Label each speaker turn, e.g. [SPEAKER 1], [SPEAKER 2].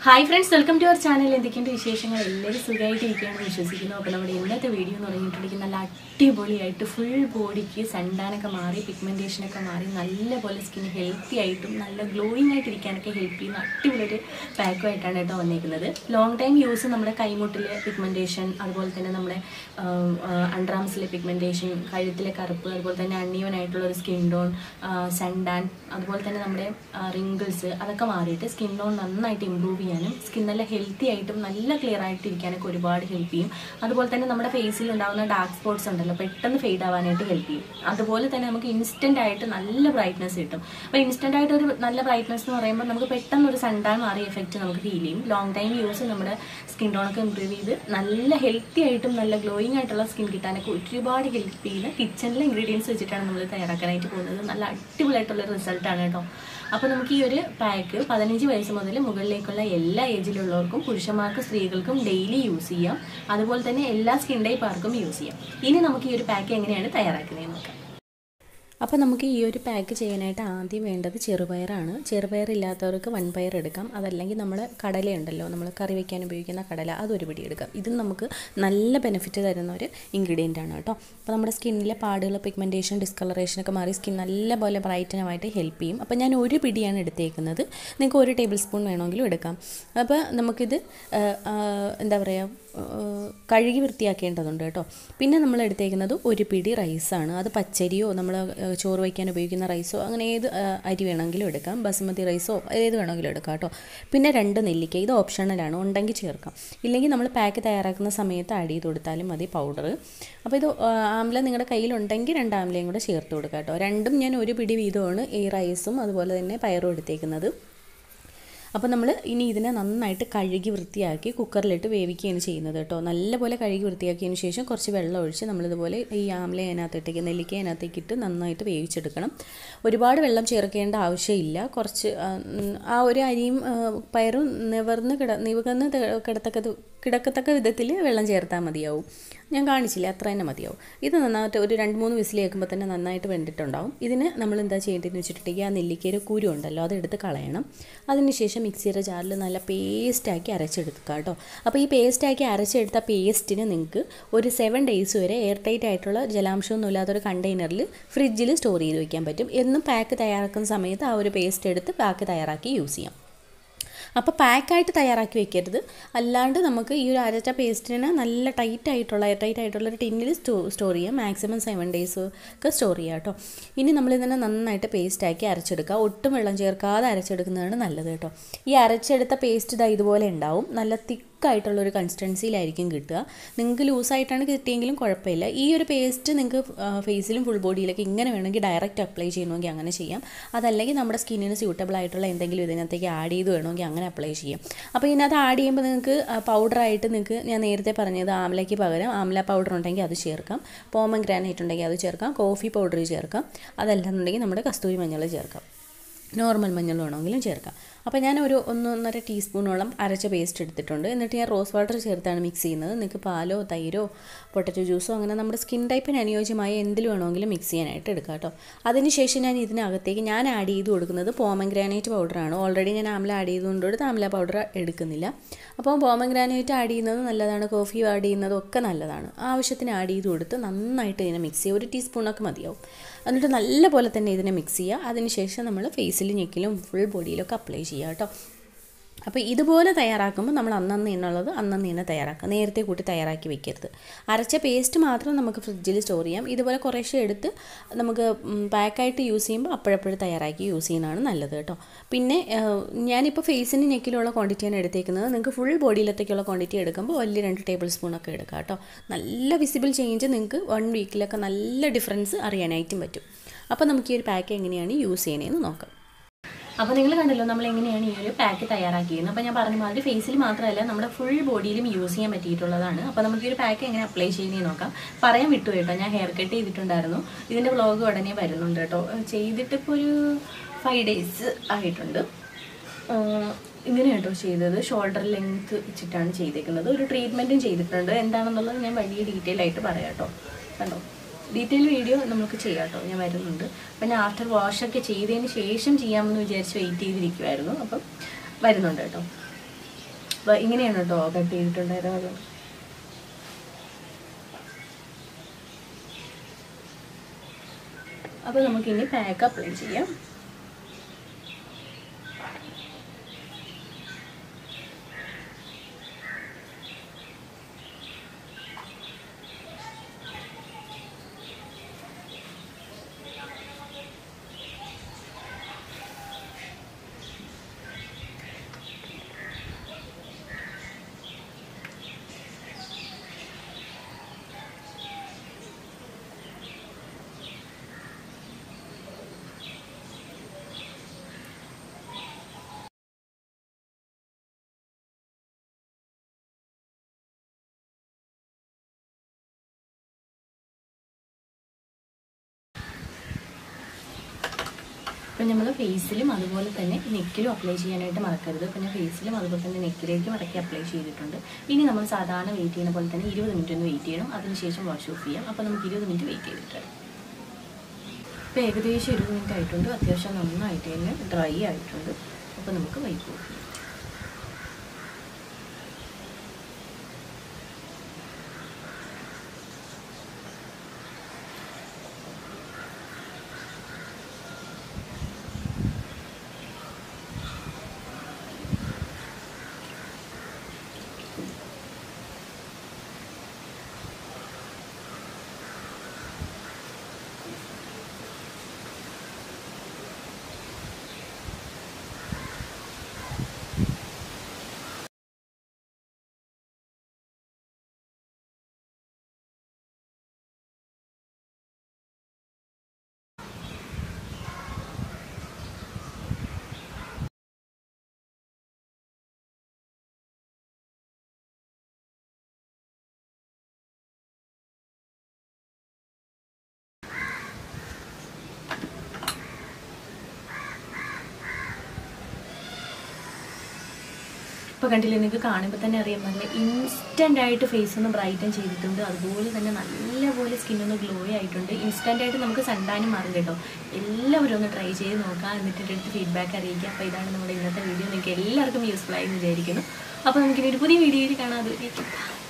[SPEAKER 1] Hi friends, welcome to our channel. എന്തൊക്കെയുണ്ട് വിശേഷങ്ങൾ? എല്ലാവരും സുഖമായിട്ടിരിക്കുകയാണെന്ന് വിശ്വസിക്കുന്നു. അപ്പോൾ നമ്മുടെ ഇന്നത്തെ വീഡിയോ എന്ന് പറഞ്ഞിട്ടുണ്ടെങ്കിൽ നല്ല അടിപൊളിയായിട്ട് ഫുൾ ബോഡിക്ക് സൺടാനൊക്കെ മാറി പിഗ്മെൻറ്റേഷനൊക്കെ മാറി നല്ലപോലെ സ്കിൻ ഹെൽത്തി ആയിട്ടും നല്ല ഗ്ലോയിങ് ആയിട്ടിരിക്കാനൊക്കെ ഹെൽപ്പ് ചെയ്യുന്ന അടിപൊളിയൊരു പാക്കുമായിട്ടാണ് കേട്ടോ വന്നിരിക്കുന്നത്. ലോങ് ടൈം യൂസ് നമ്മുടെ കൈമുട്ടിലെ പിഗ്മെൻറ്റേഷൻ, അതുപോലെ തന്നെ നമ്മുടെ അണ്ടർആംസിലെ പിഗ്മെൻറ്റേഷൻ, കഴുത്തിലെ കറുപ്പ്, അതുപോലെ തന്നെ അൺഈവൻ ആയിട്ടുള്ള ഒരു സ്കിൻ ടോൺ, സൺടാൻ, അതുപോലെ തന്നെ നമ്മുടെ റിങ്കിൾസ് അതൊക്കെ മാറിയിട്ട് സ്കിൻ ടോൺ നന്നായിട്ട് ഇമ്പ്രൂവ് ചെയ്യാനും സ്കിൻ നല്ല ഹെൽത്തി ആയിട്ടും നല്ല ക്ലിയർ ആയിട്ടിരിക്കാനൊക്കെ ഒരുപാട് ഹെൽപ്പ് ചെയ്യും. അതുപോലെ തന്നെ നമ്മുടെ ഫേസിൽ ഉണ്ടാകുന്ന ഡാർക്ക് സ്പോട്ട്സ് ഉണ്ടല്ലോ, പെട്ടെന്ന് ഫെയ്ഡ് ആവാനായിട്ട് ഹെൽപ്പ് ചെയ്യും. അതുപോലെ തന്നെ നമുക്ക് ഇൻസ്റ്റന്റ് ആയിട്ട് നല്ല ബ്രൈറ്റ്നസ് കിട്ടും. അപ്പോൾ ഇൻസ്റ്റന്റ് ആയിട്ട് ഒരു നല്ല ബ്രൈറ്റ്നസ് എന്ന് പറയുമ്പോൾ നമുക്ക് പെട്ടെന്ന് ഒരു സൺടാൻ മാറിയ എഫക്റ്റ് നമുക്ക് ഫീൽ ചെയ്യും. ലോങ് ടൈം യൂസ് നമ്മുടെ സ്കിൻ ടോണൊക്കെ ഇമ്പ്രൂവ് ചെയ്ത് നല്ല ഹെൽത്തി ആയിട്ടും നല്ല ഗ്ലോയിങ് ആയിട്ടുള്ള സ്കിൻ കിട്ടാനൊക്കെ ഒരുപാട് ഹെൽപ്പ് ചെയ്യുന്ന കിച്ചണിലെ ഇൻഗ്രീഡിയൻസ് വെച്ചിട്ടാണ് നമ്മൾ തയ്യാറാക്കാനായിട്ട് പോകുന്നത്. നല്ല അടിപൊളിയായിട്ടുള്ള റിസൾട്ടാണ് കേട്ടോ. അപ്പോൾ നമുക്ക് ഈ ഒരു പാക്ക് 15 വയസ്സ് മുതൽ മുകളിലേക്കുള്ള എല്ലാ ഏജിലുള്ളവർക്കും, പുരുഷന്മാർക്കും സ്ത്രീകൾക്കും ഡെയിലി യൂസ് ചെയ്യാം. അതുപോലെ തന്നെ എല്ലാ സ്കിൻ ടൈപ്പാർക്കും യൂസ് ചെയ്യാം. ഇനി നമുക്ക് ഈ ഒരു പാക്ക് എങ്ങനെയാണ് തയ്യാറാക്കുന്നതെന്ന് നോക്കാം. അപ്പോൾ നമുക്ക് ഈ ഒരു പാക്ക് ചെയ്യാനായിട്ട് ആദ്യം വേണ്ടത് ചെറുപയറാണ്. ചെറുപയർ ഇല്ലാത്തവർക്ക് വൻപയർ എടുക്കാം. അതല്ലെങ്കിൽ നമ്മൾ കടലയുണ്ടല്ലോ, നമ്മൾ കറി വയ്ക്കാൻ ഉപയോഗിക്കുന്ന കടല, അതൊരു പിടി എടുക്കാം. ഇതും നമുക്ക് നല്ല ബെനിഫിറ്റ് തരുന്ന ഒരു ഇൻഗ്രീഡിയൻ്റ് ആണ് കേട്ടോ. അപ്പോൾ നമ്മുടെ സ്കിന്നിലെ പാടുകൾ, പിഗ്മെൻറ്റേഷൻ, ഡിസ്കളറേഷനൊക്കെ മാറി സ്കിൻ നല്ലപോലെ ബ്രൈറ്റനുമായിട്ട് ഹെൽപ്പ് ചെയ്യും. അപ്പോൾ ഞാൻ ഒരു പിടിയാണ് എടുത്തേക്കുന്നത്. നിങ്ങൾക്ക് 1 ടേബിൾ സ്പൂൺ വേണമെങ്കിലും എടുക്കാം. അപ്പോൾ നമുക്കിത് എന്താ പറയുക, കഴുകി വൃത്തിയാക്കേണ്ടതുണ്ട് കേട്ടോ. പിന്നെ നമ്മൾ എടുത്തേക്കുന്നത് 1 പിടി റൈസാണ്. അത് പച്ചരിയോ നമ്മൾ ചോറ് വയ്ക്കാൻ ഉപയോഗിക്കുന്ന റൈസോ അങ്ങനെ ഏത് അരി വേണമെങ്കിലും എടുക്കാം. ബസുമതി റൈസോ ഏത് വേണമെങ്കിലും എടുക്കാം കേട്ടോ. പിന്നെ 2 നെല്ലിക്ക, ഇത് ഓപ്ഷണലാണ്, ഉണ്ടെങ്കിൽ ചേർക്കാം. ഇല്ലെങ്കിൽ നമ്മൾ പാക്ക് തയ്യാറാക്കുന്ന സമയത്ത് ആഡ് ചെയ്ത് കൊടുത്താലും മതി പൗഡർ. അപ്പോൾ ഇത് ആംല നിങ്ങളുടെ കയ്യിലുണ്ടെങ്കിൽ 2 ആംലയും കൂടെ ചേർത്ത് കൊടുക്കാം കേട്ടോ. രണ്ടും ഞാൻ 1 പിടി വീതമാണ് ഈ റൈസും അതുപോലെ തന്നെ പയറും എടുത്തേക്കുന്നത്. അപ്പോൾ നമ്മൾ ഇനി ഇതിനെ നന്നായിട്ട് കഴുകി വൃത്തിയാക്കി കുക്കറിലിട്ട് വേവിക്കുകയാണ് ചെയ്യുന്നത് കേട്ടോ. നല്ലപോലെ കഴുകി വൃത്തിയാക്കിയതിന് ശേഷം കുറച്ച് വെള്ളം ഒഴിച്ച് നമ്മളിതുപോലെ ഈ ആംല അതിനകത്തേക്ക്, നെല്ലിക്ക അതിനകത്തേക്ക് ഇട്ട് നന്നായിട്ട് വേവിച്ചെടുക്കണം. ഒരുപാട് വെള്ളം ചേർക്കേണ്ട ആവശ്യമില്ല. കുറച്ച് ആ ഒരു അരിയും പയറും നിവർന്ന് കിടക്കത്തക്ക വിധത്തിൽ വെള്ളം ചേർത്താൽ മതിയാവും. ഞാൻ കാണിച്ചില്ല, അത്ര തന്നെ മതിയാവും. ഇത് നന്നായിട്ട് ഒരു 2-3 വിസിൽ കേൾക്കുമ്പോൾ തന്നെ നന്നായിട്ട് വെന്തിട്ടുണ്ടാവും. ഇതിന് നമ്മൾ എന്താ ചെയ്യേണ്ടതെന്ന് വെച്ചിട്ടുണ്ടെങ്കിൽ ആ നെല്ലിക്കയുടെ കുരു ഉണ്ടല്ലോ, അതെടുത്ത് കളയണം. അതിനുശേഷം മിക്സിയുടെ ജാറിൽ നല്ല പേസ്റ്റാക്കി അരച്ചെടുക്കുക കേട്ടോ. അപ്പോൾ ഈ പേസ്റ്റാക്കി അരച്ചെടുത്ത പേസ്റ്റിന് നിങ്ങൾക്ക് ഒരു 7 ഡേയ്സ് വരെ എയർ ടൈറ്റ് ആയിട്ടുള്ള ജലാംശമൊന്നും ഇല്ലാത്തൊരു കണ്ടെയ്നറിൽ ഫ്രിഡ്ജിൽ സ്റ്റോർ ചെയ്ത് വയ്ക്കാൻ പറ്റും. എന്നും പാക്ക് തയ്യാറാക്കുന്ന സമയത്ത് ആ ഒരു പേസ്റ്റ് എടുത്ത് പാക്ക് തയ്യാറാക്കി യൂസ് ചെയ്യാം. അപ്പോൾ പാക്കായിട്ട് തയ്യാറാക്കി വെക്കരുത്. അല്ലാണ്ട് നമുക്ക് ഈ ഒരു അരച്ച പേസ്റ്റിന് നല്ല എയർ ടൈറ്റ് ആയിട്ടുള്ള ഒരു ടിന്നിൽ സ്റ്റോർ ചെയ്യാം. മാക്സിമം 7 ഡേയ്സ് ഒക്കെ സ്റ്റോർ ചെയ്യാം കേട്ടോ. ഇനി നമ്മളിതിനെ നന്നായിട്ട് പേസ്റ്റാക്കി അരച്ചെടുക്കുക. ഒട്ടും വെള്ളം ചേർക്കാതെ അരച്ചെടുക്കുന്നതാണ് നല്ലത് കേട്ടോ. ഈ അരച്ചെടുത്ത പേസ്റ്റ് ഇതുപോലെ ഉണ്ടാവും. നല്ല ആയിട്ടുള്ളൊരു കൺസിസ്റ്റൻസിയിലായിരിക്കും കിട്ടുക. നിങ്ങൾക്ക് ലൂസായിട്ടാണ് കിട്ടിയെങ്കിലും കുഴപ്പമില്ല. ഈ ഒരു പേസ്റ്റ് നിങ്ങൾക്ക് ഫേസിലും ഫുൾ ബോഡിയിലൊക്കെ ഇങ്ങനെ വേണമെങ്കിൽ ഡയറക്റ്റ് അപ്ലൈ ചെയ്യണമെങ്കിൽ അങ്ങനെ ചെയ്യാം. അതല്ലെങ്കിൽ നമ്മുടെ സ്കിന്നിന് സ്യൂട്ടബിൾ ആയിട്ടുള്ള എന്തെങ്കിലും ഇതിനകത്തേക്ക് ആഡ് ചെയ്ത് വേണമെങ്കിൽ അങ്ങനെ അപ്ലൈ ചെയ്യാം. അപ്പോൾ ഇതിനകത്ത് ആഡ് ചെയ്യുമ്പോൾ നിങ്ങൾക്ക് പൗഡറായിട്ട് നിങ്ങൾക്ക് ഞാൻ നേരത്തെ പറഞ്ഞത് ആംലയ്ക്ക് പകരം ആംല പൗഡർ ഉണ്ടെങ്കിൽ അത് ചേർക്കാം. പോമഗ്രാനൈറ്റ് ഉണ്ടെങ്കിൽ അത് ചേർക്കാം. കോഫി പൗഡർ ചേർക്കാം. അതല്ലെന്നുണ്ടെങ്കിൽ നമ്മുടെ കസ്തൂരി മഞ്ഞൾ ചേർക്കാം. നോർമൽ മഞ്ഞൾ വേണമെങ്കിലും ചേർക്കാം. അപ്പോൾ ഞാൻ ഒരു 1-1.5 ടീസ്പൂണോളം അരച്ച പേസ്റ്റ് എടുത്തിട്ടുണ്ട്. എന്നിട്ട് ഞാൻ റോസ് വാട്ടർ ചേർത്താണ് മിക്സ് ചെയ്യുന്നത്. നിങ്ങൾക്ക് പാലോ തൈരോ പൊട്ടറ്റോ ജ്യൂസോ അങ്ങനെ നമ്മുടെ സ്കിൻ ടൈപ്പിന് അനുയോജ്യമായ എന്തിൽ വേണമെങ്കിലും മിക്സ് ചെയ്യാനായിട്ട് എടുക്കാം കേട്ടോ. അതിനുശേഷം ഞാൻ ഇതിനകത്തേക്ക് ആഡ് ചെയ്ത് കൊടുക്കുന്നത് പോമഗ്രാനൈറ്റ് പൗഡറാണ്. ഓൾറെഡി ഞാൻ ആംല ആഡ് ചെയ്തുകൊണ്ട് ആംല പൗഡർ എടുക്കുന്നില്ല. അപ്പോൾ പോമഗ്രാനൈറ്റ് ആഡ് ചെയ്യുന്നത് നല്ലതാണ്, കോഫി ആഡ് ചെയ്യുന്നതും ഒക്കെ നല്ലതാണ്. ആവശ്യത്തിന് ആഡ് ചെയ്ത് കൊടുത്ത് നന്നായിട്ട് ഇതിനെ മിക്സ് ചെയ്യുക. 1 ടീസ്പൂണൊക്കെ മതിയാവും. എന്നിട്ട് നല്ലപോലെ തന്നെ ഇതിനെ മിക്സ് ചെയ്യുക. അതിനുശേഷം നമ്മൾ ഫേസിൽ, നെക്കിലും ഫുൾ ബോഡിയിലൊക്കെ അപ്ലൈ ചെയ്യുക കേട്ടോ. അപ്പോൾ ഇതുപോലെ തയ്യാറാക്കുമ്പോൾ നമ്മൾ അന്നന്ന് തന്നെ തയ്യാറാക്കുക. നേരത്തെ കൂട്ടി തയ്യാറാക്കി വെക്കരുത്. അരച്ച പേസ്റ്റ് മാത്രം നമുക്ക് ഫ്രിഡ്ജിൽ സ്റ്റോർ ചെയ്യാം. ഇതുപോലെ കുറേശ്ശെ എടുത്ത് നമുക്ക് പാക്കായിട്ട് യൂസ് ചെയ്യുമ്പോൾ അപ്പോഴപ്പോഴും തയ്യാറാക്കി യൂസ് ചെയ്യുന്നതാണ് നല്ലത് കേട്ടോ. പിന്നെ ഞാനിപ്പോൾ ഫേസിന് നെക്കിലുള്ള ക്വാണ്ടിറ്റിയാണ് എടുത്തേക്കുന്നത്. നിങ്ങൾക്ക് ഫുൾ ബോഡിയിലത്തേക്കുള്ള ക്വാണ്ടിറ്റി എടുക്കുമ്പോൾ വലിയ 2 ടേബിൾ സ്പൂണൊക്കെ എടുക്കാം കേട്ടോ. നല്ല വിസിബിൾ ചേഞ്ച് നിങ്ങൾക്ക് 1 വീക്കിലൊക്കെ നല്ല ഡിഫറൻസ് അറിയാനായിട്ടും പറ്റും. അപ്പോൾ നമുക്ക് ഈ ഒരു പാക്ക് എങ്ങനെയാണ് യൂസ് ചെയ്യണതെന്ന് നോക്കാം. അപ്പോൾ നിങ്ങൾ കണ്ടല്ലോ നമ്മൾ എങ്ങനെയാണ് ഈ ഒരു പാക്ക് തയ്യാറാക്കിയത്. അപ്പോൾ ഞാൻ പറഞ്ഞ മാതിരി ഫേസിൽ മാത്രമല്ല നമ്മുടെ ഫുൾ ബോഡിയിലും യൂസ് ചെയ്യാൻ പറ്റിയിട്ടുള്ളതാണ്. അപ്പോൾ നമുക്ക് ഈ ഒരു പാക്ക് എങ്ങനെ അപ്ലൈ ചെയ്യുന്നതെന്ന് നോക്കാം. പറയാൻ വിട്ടു കേട്ടോ, ഞാൻ ഹെയർ കട്ട് ചെയ്തിട്ടുണ്ടായിരുന്നു. ഇതിൻ്റെ വ്ളോഗ് ഉടനെ വരുന്നുണ്ട് കേട്ടോ. ചെയ്തിട്ടിപ്പോൾ ഒരു 5 ഡേയ്സ് ആയിട്ടുണ്ട്. ഇങ്ങനെ കേട്ടോ ചെയ്തത്. ഷോൾഡർ ലെങ്ത്ത് വെച്ചിട്ടാണ് ചെയ്തേക്കുന്നത്. ഒരു ട്രീറ്റ്മെൻറ്റും ചെയ്തിട്ടുണ്ട്. എന്താണെന്നുള്ളത് ഞാൻ വലിയ ഡീറ്റെയിൽ ആയിട്ട് പറയാം കേട്ടോ. കണ്ടോ, ഡീറ്റെയിൽ വീഡിയോ നമുക്ക് ചെയ്യാം കേട്ടോ, ഞാൻ വരുന്നുണ്ട്. അപ്പം ഞാൻ ആഫ്റ്റർ വാഷൊക്കെ ചെയ്തതിന് ശേഷം ചെയ്യാമെന്ന് വിചാരിച്ച് വെയിറ്റ് ചെയ്തിരിക്കുമായിരുന്നു. അപ്പം വരുന്നുണ്ട് കേട്ടോ. ഇങ്ങനെയാണ് കേട്ടോ കട്ട് ചെയ്തിട്ടുണ്ടായിരുന്നത്. അപ്പോൾ നമുക്കിനി പാക്ക് അപ്ലൈ ചെയ്യാം. അപ്പം നമ്മൾ ഫേസിലും അതുപോലെ തന്നെ നെക്കിലും അപ്ലൈ ചെയ്യാനായിട്ട് മറക്കരുത്. പിന്നെ ഫേസിലും അതുപോലെ തന്നെ നെക്കിലേക്കും ഇടയ്ക്ക് അപ്ലൈ ചെയ്തിട്ടുണ്ട്. ഇനി നമ്മൾ സാധാരണ വെയിറ്റ് ചെയ്യുന്ന പോലെ തന്നെ 20 മിനിറ്റ് ഒന്ന് വെയിറ്റ് ചെയ്യണം. അതിനുശേഷം വാഷ് ഓഫ് ചെയ്യാം. അപ്പോൾ നമുക്ക് 20 മിനിറ്റ് വെയിറ്റ് ചെയ്തിട്ട് ഇപ്പോൾ ഏകദേശം 20 മിനിറ്റ് ആയിട്ടുണ്ട്. അത്യാവശ്യം നന്നായിട്ട് തന്നെ ഡ്രൈ ആയിട്ടുണ്ട്. അപ്പോൾ നമുക്ക് വൈപ്പ് ഓഫ് ചെയ്യാം. ഇപ്പോൾ കണ്ടില്ലേ, നിങ്ങൾക്ക് കാണുമ്പോൾ തന്നെ അറിയാൻ നല്ല ഇൻസ്റ്റൻ്റായിട്ട് ഫേസ് ഒന്ന് ബ്രൈറ്റൻ ചെയ്തിട്ടുണ്ട്. അതുപോലെ തന്നെ നല്ലപോലെ സ്കിന്നൊന്ന് ഗ്ലോ ആയിട്ടുണ്ട്. ഇൻസ്റ്റൻ്റായിട്ട് നമുക്ക് സൺടാനും മാറും കേട്ടോ. എല്ലാവരും ഒന്ന് ട്രൈ ചെയ്ത് നോക്കാം, എന്നിട്ട് എൻ്റെ അടുത്ത് ഫീഡ്ബാക്ക് അറിയിക്കുക. അപ്പോൾ ഇതാണ് നമ്മുടെ ഇന്നത്തെ വീഡിയോ. നിങ്ങൾക്ക് എല്ലാവർക്കും യൂസ്ഫുൾ ആയി എന്ന് വിചാരിക്കുന്നു. അപ്പോൾ നമുക്കിനി ഒരു പുതിയ വീഡിയോയിൽ കാണാം. അത്